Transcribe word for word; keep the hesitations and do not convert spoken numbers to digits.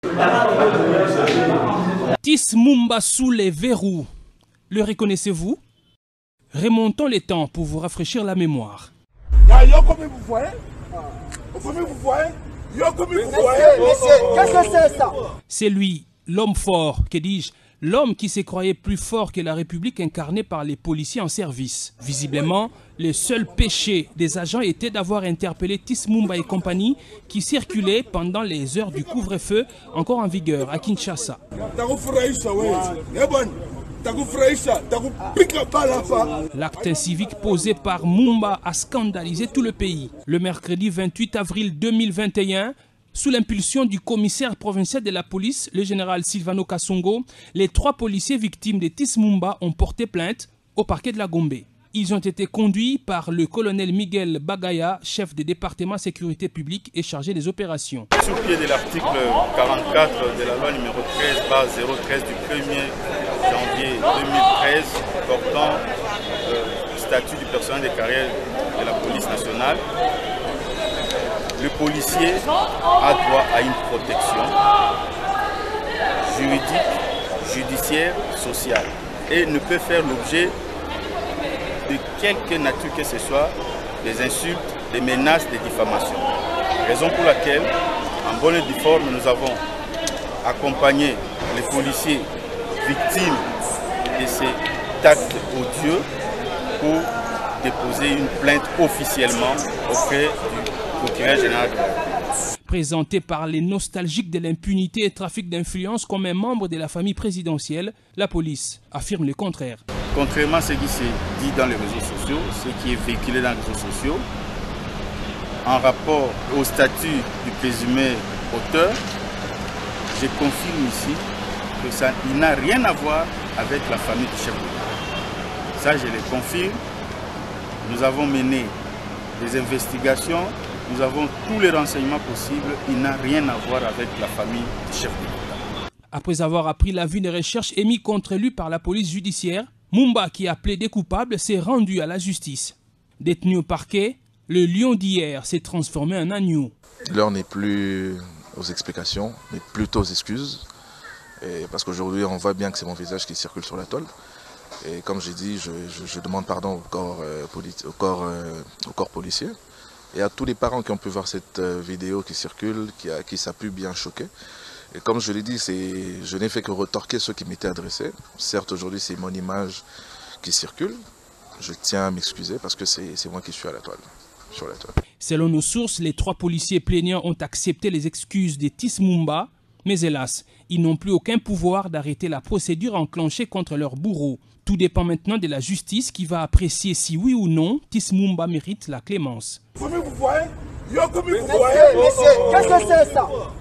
Tissoumba sous les verrous. Le reconnaissez-vous? Remontons les temps pour vous rafraîchir la mémoire. C'est lui, l'homme fort, que dis-je, l'homme qui se croyait plus fort que la République incarnée par les policiers en service. Visiblement, le seul péché des agents était d'avoir interpellé Tissoumba et compagnie qui circulaient pendant les heures du couvre-feu encore en vigueur à Kinshasa. L'acte incivique posé par Mumba a scandalisé tout le pays. Le mercredi vingt-huit avril deux mille vingt et un, sous l'impulsion du commissaire provincial de la police, le général Silvano Kasongo, les trois policiers victimes de Tissoumba ont porté plainte au parquet de la Gombe. Ils ont été conduits par le colonel Miguel Bagaya, chef du département sécurité publique et chargé des opérations. Sous pied de l'article quarante-quatre de la loi numéro treize zéro treize du premier janvier deux mille treize portant euh, statut du personnel de carrière de la police nationale, le policier a droit à une protection juridique, judiciaire, sociale et ne peut faire l'objet de quelque nature que ce soit, des insultes, des menaces, des diffamations. Raison pour laquelle, en bonne et due forme, nous avons accompagné les policiers victimes de cet acte odieux pour déposer une plainte officiellement auprès du procureur général de la République. Présenté par les nostalgiques de l'impunité et trafic d'influence comme un membre de la famille présidentielle, la police affirme le contraire. Contrairement à ce qui s'est dit dans les réseaux sociaux, ce qui est véhiculé dans les réseaux sociaux, en rapport au statut du présumé auteur, je confirme ici que ça n'a rien à voir avec la famille du chef de l'État. Ça, je le confirme. Nous avons mené des investigations, nous avons tous les renseignements possibles. Il n'a rien à voir avec la famille du chef de l'État. Après avoir appris l'avis de recherche émis contre lui par la police judiciaire, Mumba, qui a plaidé coupable, s'est rendu à la justice. Détenu au parquet, le lion d'hier s'est transformé en agneau. L'heure n'est plus aux explications, mais plutôt aux excuses. Et parce qu'aujourd'hui, on voit bien que c'est mon visage qui circule sur la toile. Et comme j'ai dit, je, je, je demande pardon au corps, euh, au, corps, euh, au corps policier et à tous les parents qui ont pu voir cette euh, vidéo qui circule, qui, a, qui ça a pu bien choquer. Et comme je l'ai dit, je n'ai fait que retorquer ceux qui m'étaient adressés. Certes, aujourd'hui, c'est mon image qui circule. Je tiens à m'excuser parce que c'est moi qui suis à la toile, sur la toile. Selon nos sources, les trois policiers plaignants ont accepté les excuses de Tissoumba. Mais hélas, ils n'ont plus aucun pouvoir d'arrêter la procédure enclenchée contre leur bourreau. Tout dépend maintenant de la justice qui va apprécier si oui ou non Tissoumba mérite la clémence. Monsieur, monsieur, qu'est-ce que c'est ça?